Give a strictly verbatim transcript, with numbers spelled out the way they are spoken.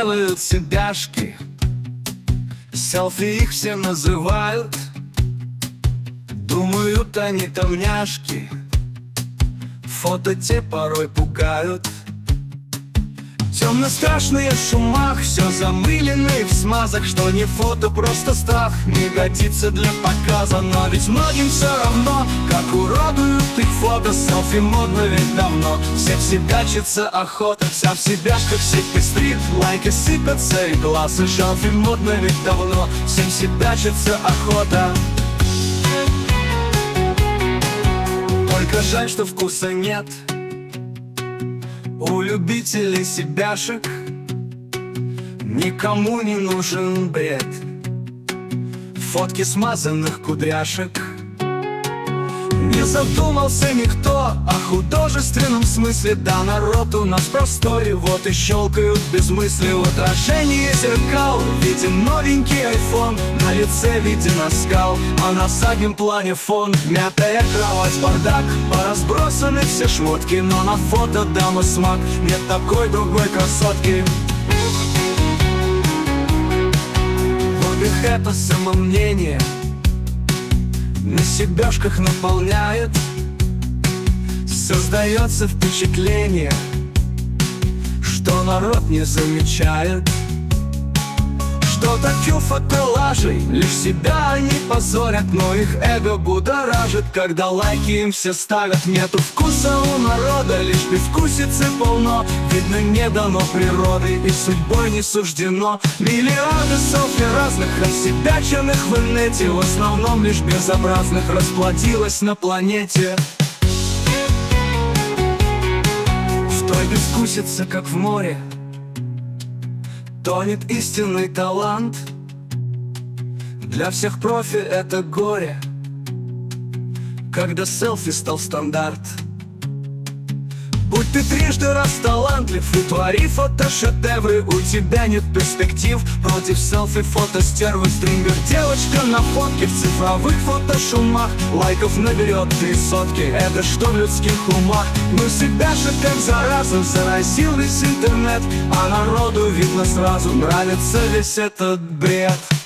делают себяшки. Селфи их все называют, думают они там няшки. Фото те порой пугают. Темно-страшные в шумах, все замыленные в смазах. Что не фото, просто страх, не годится для показа. Но ведь многим все равно, как уродуют их фото. Селфи модно ведь давно, все в себячится охота. Вся в себяшках сеть пестрит, лайки сыпятся и глазы. Селфи модно ведь давно, всем себячится охота. Только жаль, что вкуса нет у любителей себяшек. Никому не нужен бред, фотки смазанных кудряшек. Не задумался никто о художественном смысле. Да, народ у нас простой, вот и щелкают без мысли. В отражении зеркал виден новенький айфон, на лице виден оскал, а на заднем плане фон. Мятая кровать, бардак, поразбросаны все шмотки. Но на фото дама смак, нет такой другой красотки. Вот их это самомнение на себяшках наполняет. Создается впечатление, что народ не замечает, что такие фотолажи лишь себя они позорят. Но их эго будоражит, когда лайки им все ставят. Нету вкуса у народа, лишь безвкусицы полно. Видно, не дано природой и судьбой не суждено. Миллиарды селфи разных, рассебяченных в инете, в основном лишь безобразных, расплодилось на планете. В той безвкусице, как в море, тонет истинный талант. Для всех профи это горе, когда селфи стал стандарт. Будь ты трижды раз талантлив и твори фотошедевры, у тебя нет перспектив против селфи фотостервы. Стрингер девочка на фотке в цифровых фотошумах, лайков наберет три сотки, это что в людских умах? Мы себя же как зараза, заразил весь интернет, а народу видно сразу, нравится весь этот бред.